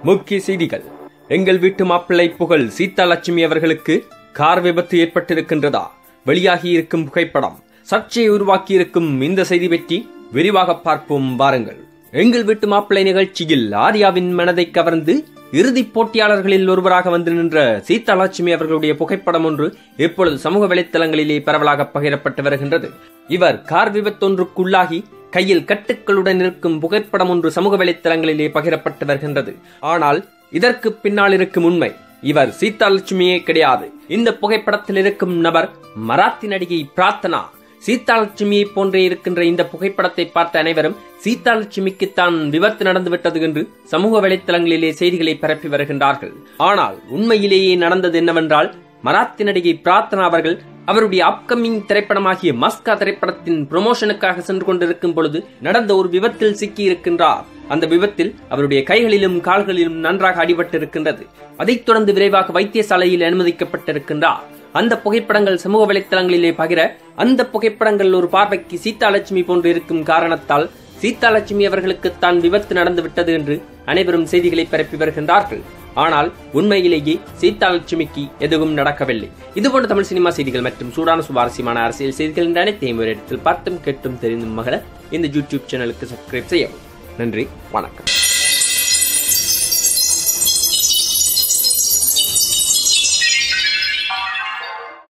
முக்கிய செய்திகள். எங்கள் வீட்டு மாப்பிள்ளை புகழ் சீதா லட்சுமி அவர்களுக்கு கார் விபத்து ஏற்பட்டிருக்கின்றதா? வெளியாகியிருக்கும் புகைப்படம் சர்ச்சையை உருவாக்கியிருக்கும் இந்த செய்தி பற்றி விரிவாக பார்ப்போம் வாருங்கள். எங்கள் வீட்டு மாப்பிள்ளை நிகழ்ச்சியில் ஆர்யாவின் மனதை கவர்ந்து இறுதிப் போட்டியாளர்களில் ஒருவராக வந்து நின்ற சீதா லட்சுமி அவர்களுடைய புகைப்படம் ஒன்று இப்பொழுது சமூக வலைத்தளங்களிலே பரவலாக பகிரப்பட்டு வருகின்றது. இவர் கார் விபத்தொன்றுக்குள்ளாகி கையில் கட்டுக்களுடன் இருக்கும் புகைப்படம் ஒன்று சமூக வலைத்தளங்களிலே பகிரப்பட்டு வருகின்றது. ஆனால் இதற்கு பின்னால் இருக்கும் உண்மை, இவர் சீதா லட்சுமியே கிடையாது. இந்த புகைப்படத்தில் இருக்கும் நபர் மராத்தி நடிகை பிரார்த்தனா. சீதா லட்சுமியை போன்றே இருக்கின்ற இந்த புகைப்படத்தை பார்த்த அனைவரும் சீதா லட்சுமிக்கு தான் விபத்து நடந்துவிட்டது என்று சமூக வலைத்தளங்களிலே செய்திகளை பரப்பி வருகின்றார்கள். ஆனால் உண்மையிலேயே நடந்தது என்னவென்றால், மராத்தி நடிகை பிரார்த்தனா அவர்கள் அவருடைய அப்கமிங் திரைப்படமாகிய மஸ்கா திரைப்படத்தின் ப்ரமோஷனுக்காக சென்று கொண்டிருக்கும் பொழுது நடந்த ஒரு விபத்தில் சிக்கி இருக்கின்றார். அந்த விபத்தில் அவருடைய கைகளிலும் கால்களிலும் நன்றாக அடிபட்டிருக்கின்றது. அதைத் தொடர்ந்து விரைவாக வைத்தியசாலையில் அனுமதிக்கப்பட்டிருக்கின்றார். அந்த புகைப்படங்கள் சமூக வலைத்தளங்களிலே பகிர, அந்த புகைப்படங்கள் ஒரு பார்வைக்கு சீதா லட்சுமி போன்று இருக்கும் காரணத்தால் சீதா லட்சுமி அவர்களுக்கு தான் விபத்து நடந்து விட்டது என்று அனைவரும் செய்திகளை பரப்பி வருகின்றார்கள். ஆனால் உண்மையிலேயே சீதா லட்சுமிக்கு எதுவும் நடக்கவில்லை. இதுபோன்ற தமிழ் சினிமா செய்திகள் மற்றும் சூடான சுவாரஸ்யமான அரசியல் செய்திகள் என்ற அனைத்தையும் ஒரு இடத்தில் பார்த்தும் கேட்டும் தெரிந்தும் மகள இந்த யூடியூப் சேனலுக்கு சப்ஸ்கிரைப் செய்யவும். நன்றி, வணக்கம்.